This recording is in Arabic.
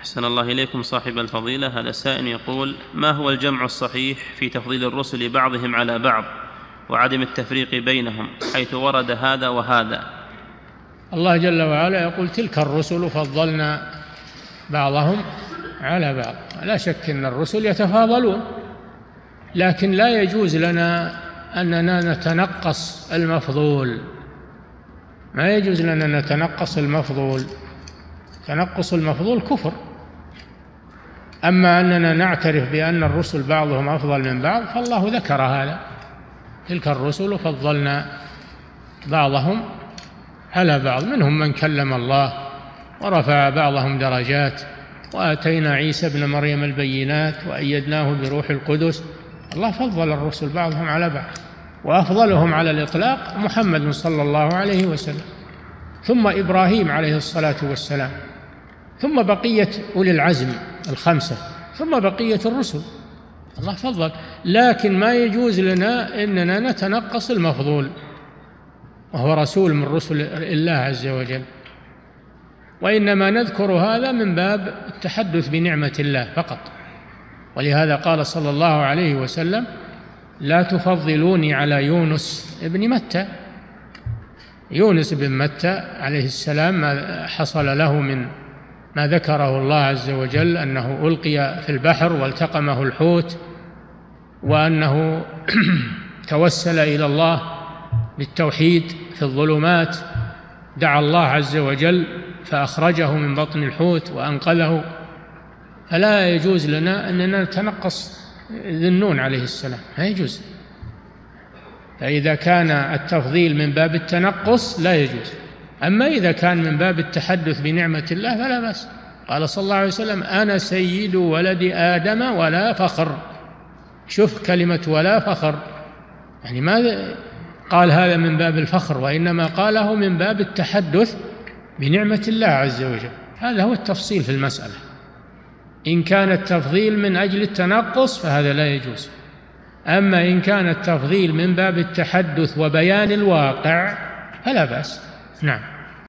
أحسن الله إليكم صاحب الفضيلة. هذا سائل يقول: ما هو الجمع الصحيح في تفضيل الرسل بعضهم على بعض وعدم التفريق بينهم حيث ورد هذا وهذا؟ الله جل وعلا يقول: تلك الرسل فضلنا بعضهم على بعض. لا شك أن الرسل يتفاضلون، لكن لا يجوز لنا أننا نتنقص المفضول. ما يجوز لنا نتنقص المفضول، تنقص المفضول كفر. أما أننا نعترف بأن الرسل بعضهم أفضل من بعض فالله ذكر هذا: تلك الرسل فضلنا بعضهم على بعض، منهم من كلم الله ورفع بعضهم درجات، وآتينا عيسى ابن مريم البينات وأيدناه بروح القدس. الله فضل الرسل بعضهم على بعض، وأفضلهم على الإطلاق محمد صلى الله عليه وسلم، ثم إبراهيم عليه الصلاة والسلام، ثم بقية أولي العزم الخمسة، ثم بقية الرسل. الله فضل، لكن ما يجوز لنا أننا نتنقص المفضول وهو رسول من رسل الله عز وجل، وإنما نذكر هذا من باب التحدث بنعمة الله فقط. ولهذا قال صلى الله عليه وسلم: لا تفضلوني على يونس ابن متى. يونس بن متى عليه السلام ما حصل له من ما ذكره الله عز وجل أنه ألقي في البحر والتقمه الحوت، وأنه توسل إلى الله بالتوحيد في الظلمات، دعا الله عز وجل فأخرجه من بطن الحوت وأنقذه. فلا يجوز لنا أننا نتنقص ذي النون عليه السلام، لا يجوز. فإذا كان التفضيل من باب التنقص لا يجوز، أما إذا كان من باب التحدث بنعمة الله فلا بأس. قال صلى الله عليه وسلم: أنا سيد ولد آدم ولا فخر. شوف كلمة ولا فخر، يعني ما قال هذا من باب الفخر، وإنما قاله من باب التحدث بنعمة الله عز وجل. هذا هو التفصيل في المسألة. إن كان التفضيل من أجل التنقص فهذا لا يجوز، أما إن كان التفضيل من باب التحدث وبيان الواقع فلا بأس. نعم.